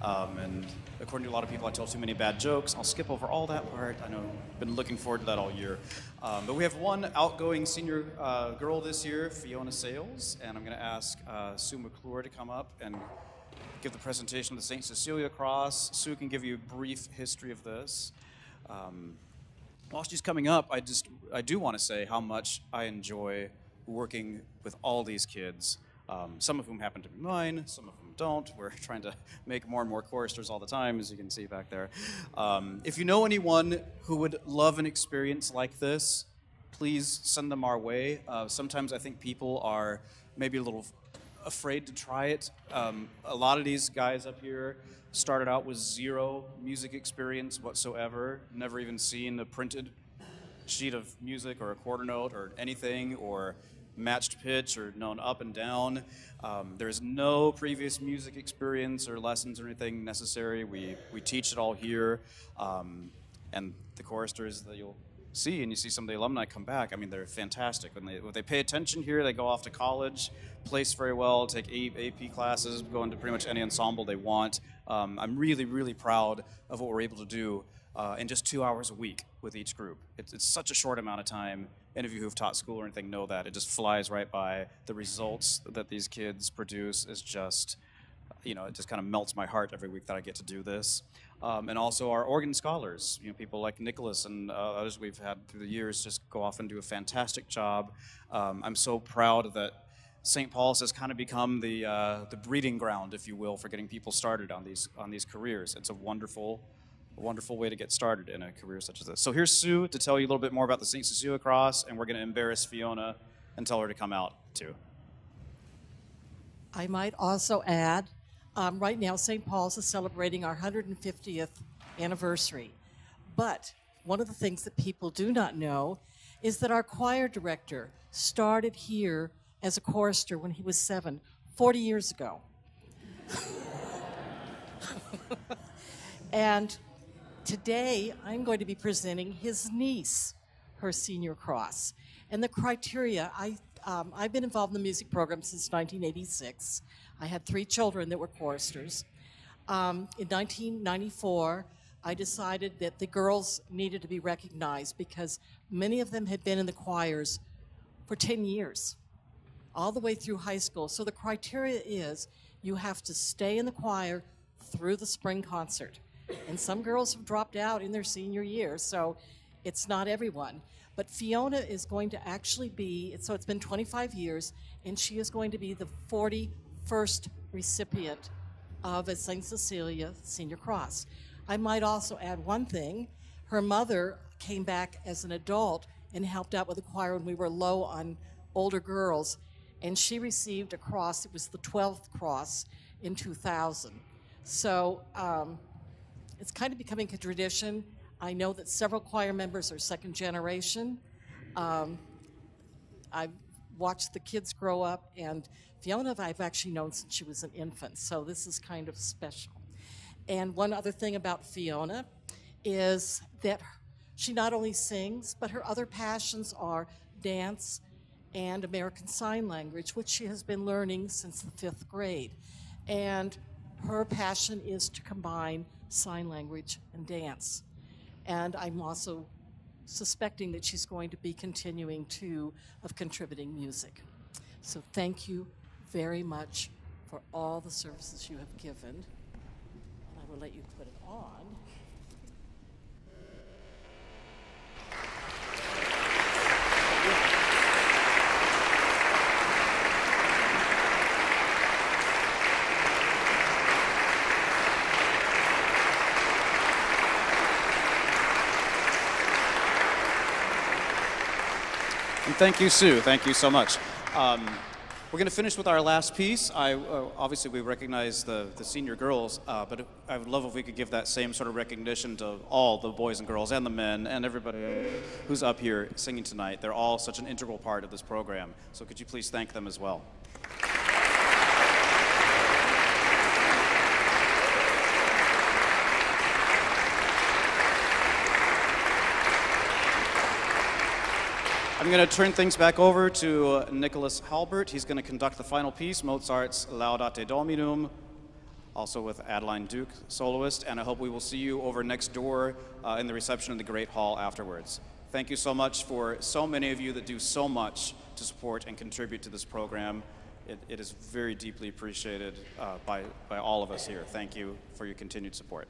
And according to a lot of people, I tell too many bad jokes. I'll skip over all that part. I know I've been looking forward to that all year. But we have one outgoing senior girl this year, Fiona Sales, and I'm going to ask Sue McClure to come up and give the presentation of the St. Cecilia Cross. Sue can give you a brief history of this. While she's coming up, I do want to say how much I enjoy working with all these kids, some of whom happen to be mine, some of whom don't. We're trying to make more and more choristers all the time, as you can see back there. If you know anyone who would love an experience like this, please send them our way. Sometimes I think people are maybe a little afraid to try it. A lot of these guys up here started out with zero music experience whatsoever, never even seen a printed sheet of music or a quarter note or anything, or matched pitch or known up and down. There's no previous music experience or lessons or anything necessary. We teach it all here, and the choristers that you'll see, and you see some of the alumni come back, I mean, they're fantastic. When they pay attention here, they go off to college, place very well, take AP classes, go into pretty much any ensemble they want. I'm really, really proud of what we're able to do in just 2 hours a week with each group. It's such a short amount of time. Any of you who've taught school or anything know that. It just flies right by. The results that these kids produce is just, it just kind of melts my heart every week that I get to do this. And also our organ scholars, people like Nicholas and others we've had through the years just go off and do a fantastic job. I'm so proud that St. Paul's has kind of become the breeding ground, if you will, for getting people started on these careers. It's a wonderful way to get started in a career such as this. So here's Sue to tell you a little bit more about the St. Cecilia Cross, and we're going to embarrass Fiona and tell her to come out too. I might also add, right now St. Paul's is celebrating our 150th anniversary. But one of the things that people do not know is that our choir director started here as a chorister when he was 7, 40 years ago. And today, I'm going to be presenting his niece, her senior cross. And the criteria, I've been involved in the music program since 1986. I had 3 children that were choristers. In 1994, I decided that the girls needed to be recognized because many of them had been in the choirs for 10 years, all the way through high school. So the criteria is you have to stay in the choir through the spring concert. And some girls have dropped out in their senior year, so it's not everyone. But Fiona is going to actually be, so it's been 25 years, and she is going to be the 41st recipient of a St. Cecilia Senior Cross. I might also add one thing. Her mother came back as an adult and helped out with the choir when we were low on older girls, and she received a cross. It was the 12th cross in 2000. So it's kind of becoming a tradition. I know that several choir members are second generation. I've watched the kids grow up, and Fiona I've actually known since she was an infant, so this is kind of special. And one other thing about Fiona is that she not only sings, but her other passions are dance and American Sign Language, which she has been learning since the 5th grade. And her passion is to combine sign language and dance. And I'm also suspecting that she's going to be continuing of contributing music. So thank you very much for all the services you have given. And I will let you put it on. And thank you, Sue. Thank you so much. We're going to finish with our last piece. Obviously, we recognize the senior girls, but I would love if we could give that same sort of recognition to all the boys and girls and the men and everybody who's up here singing tonight. They're all such an integral part of this program. So could you please thank them as well? I'm going to turn things back over to Nicholas Halbert. He's going to conduct the final piece, Mozart's Laudate Dominum, also with Adeline Duke, soloist, and I hope we will see you over next door in the reception in the Great Hall afterwards. Thank you so much for so many of you that do so much to support and contribute to this program. It is very deeply appreciated by all of us here. Thank you for your continued support.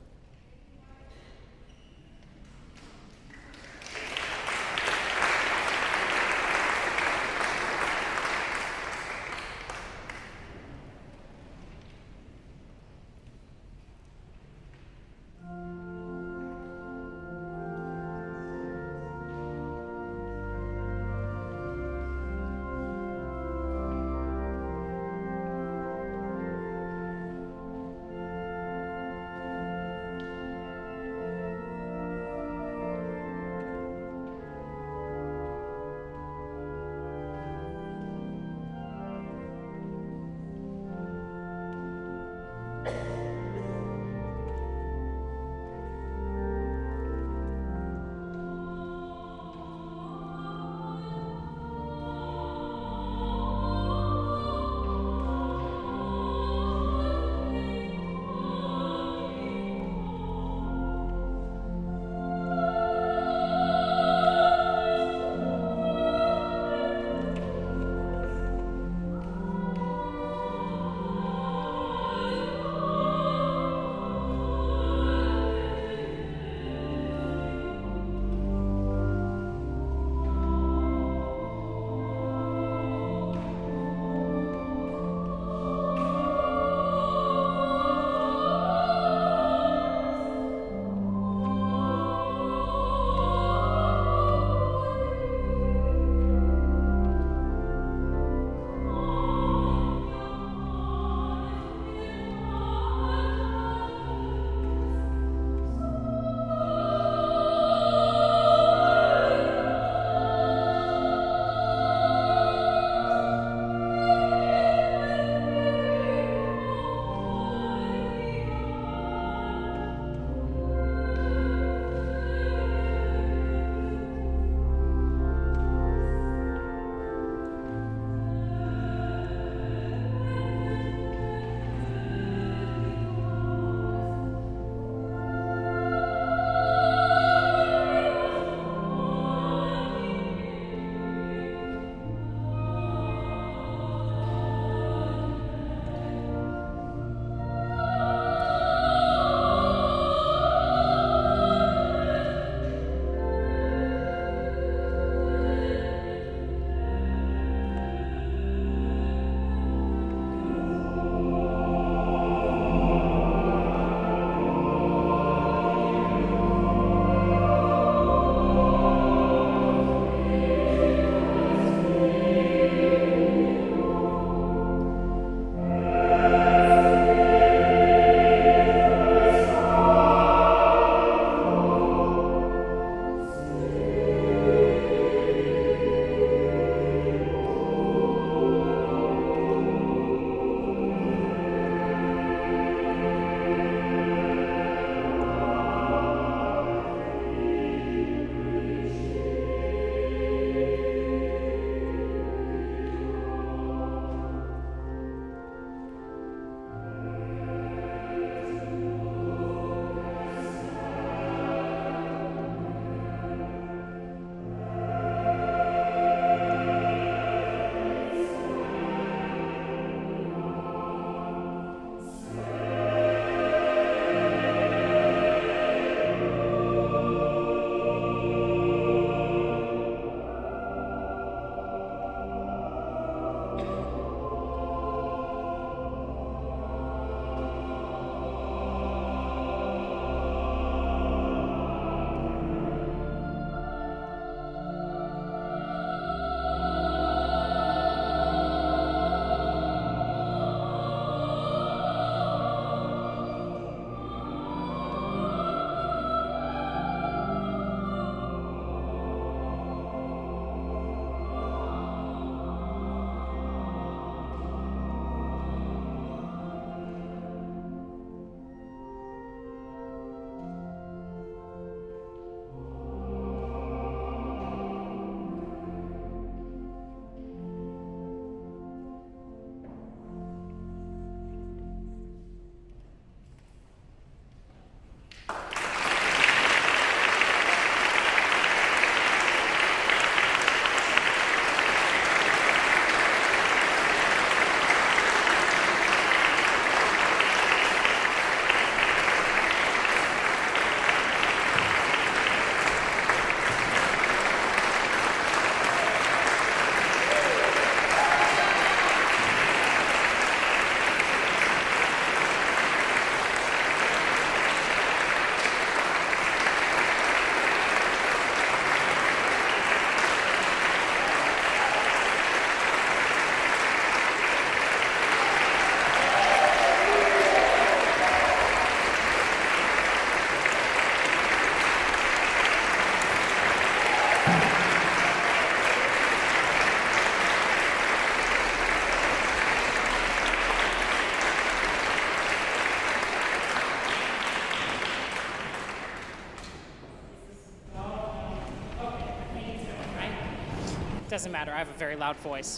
Doesn't matter, I have a very loud voice.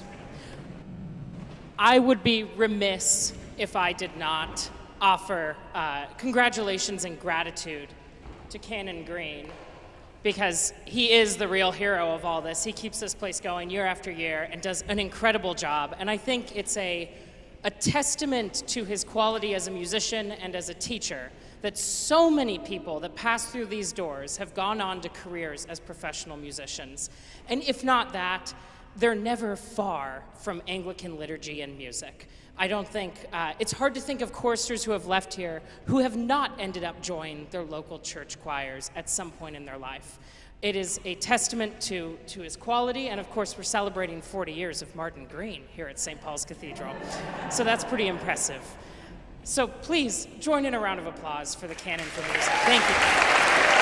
I would be remiss if I did not offer congratulations and gratitude to Canon Green, because he is the real hero of all this. He keeps this place going year after year and does an incredible job. And I think it's a testament to his quality as a musician and as a teacher that so many people that pass through these doors have gone on to careers as professional musicians. And if not that, they're never far from Anglican liturgy and music. I don't think, it's hard to think of choristers who have left here who have not ended up joining their local church choirs at some point in their life. It is a testament to his quality, and of course we're celebrating 40 years of Martin Green here at St. Paul's Cathedral. So that's pretty impressive. So please join in a round of applause for the Canon for Music. Thank you.